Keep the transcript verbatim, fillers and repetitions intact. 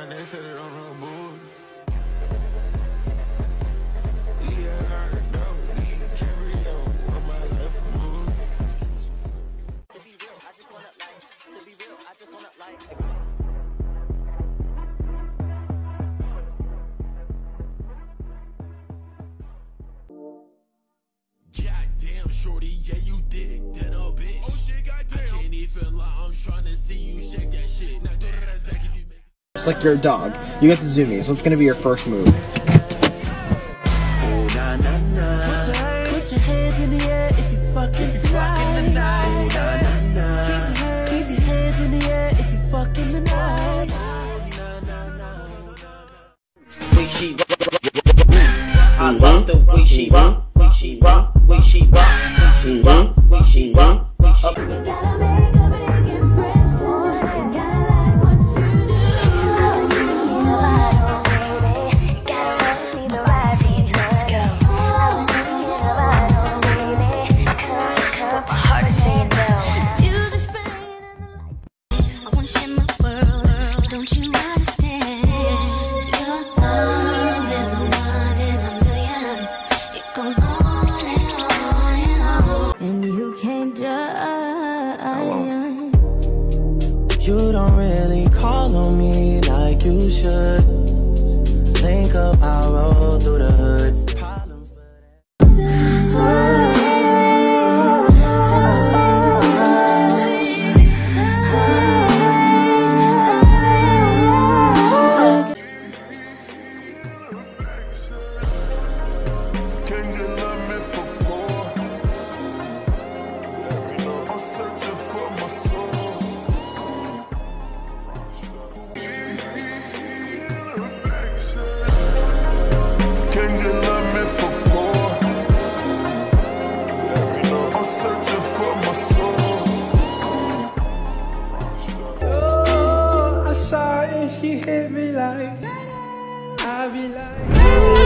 my name tatted on her booty. Goddamn, shorty, yeah, you dick that old bitch. Oh shit, goddamn. I can't even lie, I'm trying to see you shake that shit. Now throw that ass back if you make. It's like you're a dog. You get the zoomies. What's gonna be your first move? Oh, nah, nah, nah. Put your hands in the air if you fucking tonight. Oh, nah, nah, nah. Keep your hands in the air if you fucking tonight. Way she I love the way she rock, way she rock, way she rock, way she rock, way she rock, way she rock. You gotta make a big impression. Gotta like what you do. Gotta see the right beat. Let's go. My heart is saying no. You just bring I wanna share my world. Don't you understand? Your love is a one in a million. It goes on and on and on. And you can't judge. You don't really call on me like you should. Think about roll through the hood. Problems she hit me like I be like